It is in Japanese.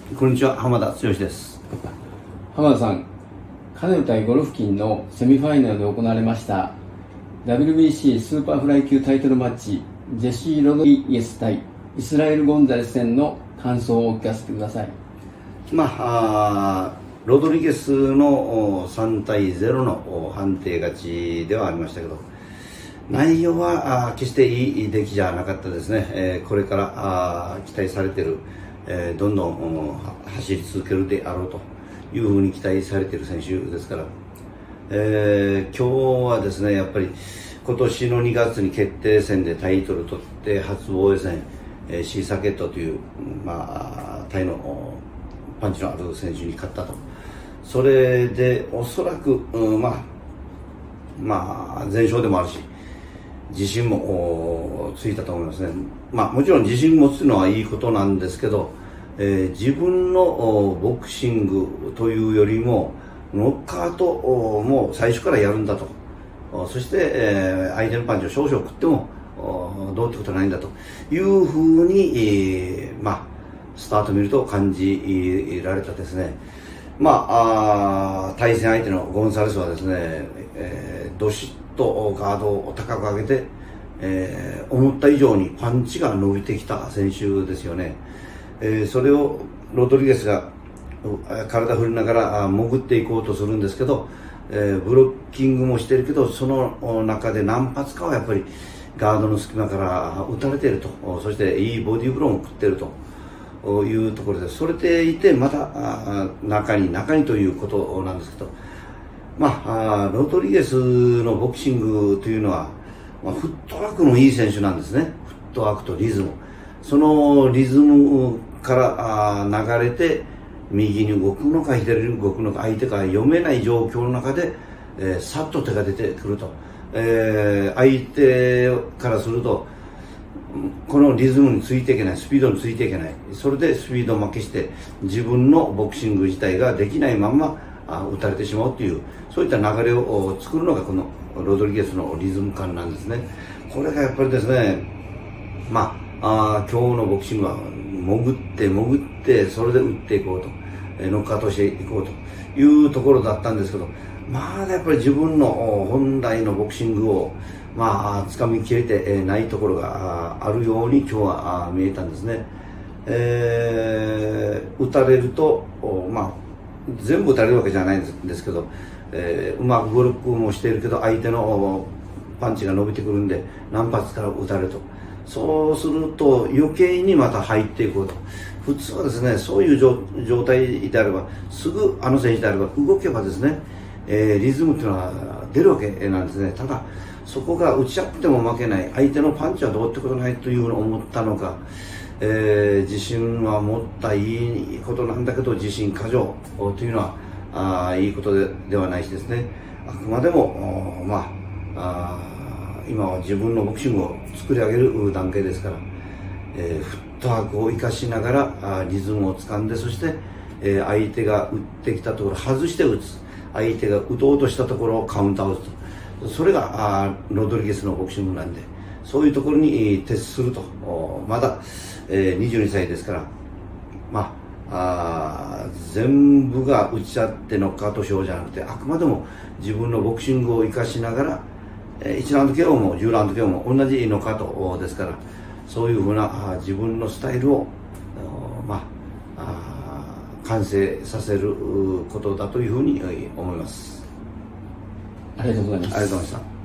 こんにちは、浜田剛です。 浜田さん、カネル対ゴロフキンのセミファイナルで行われました WBC スーパーフライ級タイトルマッチ、ジェシー・ロドリゲス対イスラエル・ゴンザレス戦の感想をお聞かせてください。 ロドリゲスの3対0の判定勝ちではありましたけど、内容は決していい出来じゃなかったですね。これから期待されている、どんどん走り続けるであろうというふうに期待されている選手ですから、今日はですね、やっぱり今年の2月に決定戦でタイトル取って初防衛戦、シーサケットという、タイのパンチのある選手に勝ったと。それでおそらく、全勝でもあるし、自信もついたと思いますね。もちろん自信持つのはいいことなんですけど、自分のボクシングというよりもノッカートも最初からやるんだと。そして、相手のパンチを少々食ってもどうってことはないんだというふうに、スタート見ると感じられたですね。対戦相手のゴンサレスはですね、どしっとガードを高く上げて、思った以上にパンチが伸びてきた選手ですよね。それをロドリゲスが体振りながら潜っていこうとするんですけど、ブロッキングもしてるけど、その中で何発かはやっぱりガードの隙間から打たれていると。そしていいボディーブローも食っているというところです。それでいてまた中にということなんですけど、ロドリゲスのボクシングというのは、フットワークのいい選手なんですね。フットワークとリズム、そのリズムから流れて右に動くのか左に動くのか、相手が読めない状況の中で、さっと手が出てくると、相手からするとこのリズムについていけない、スピードについていけない、それでスピード負けして自分のボクシング自体ができないまま打たれてしまうという、そういった流れを作るのがこのロドリゲスのリズム感なんですね。これがやっぱりですね、今日のボクシングは潜ってそれで打っていこうと、ノックアウトしていこうというところだったんですけど、やっぱり自分の本来のボクシングを掴みきれてないところがあるように今日は見えたんですね。打たれると、全部打たれるわけじゃないんですけど、うまくブロックもしているけど相手のパンチが伸びてくるんで何発から打たれると。そうすると余計にまた入っていこうと。普通はですね、そういう状態であれば、すぐあの選手であれば動けばですね、リズムというのは出るわけなんですね。ただそこが打ち合っても負けない、相手のパンチはどうってことないというふうに思ったのか、自信は持ったいいことなんだけど自信過剰というのはいいことではないしですね、あくまでも今は自分のボクシングを作り上げる段階ですから、フットワークを生かしながらリズムをつかんで、そして、相手が打ってきたところ外して打つ、相手が打とうとしたところをカウンターを打つと、それがロドリゲスのボクシングなんで、そういうところに徹すると。まだ、22歳ですから、全部が打ち合ってノックアウトしようじゃなくて、あくまでも自分のボクシングを生かしながら、1ラウンド KO も10ラウンド KO も同じノックアウトですから、そういうふうな自分のスタイルを完成させることだというふうに思います。 ありがとうございます。 ありがとうございました。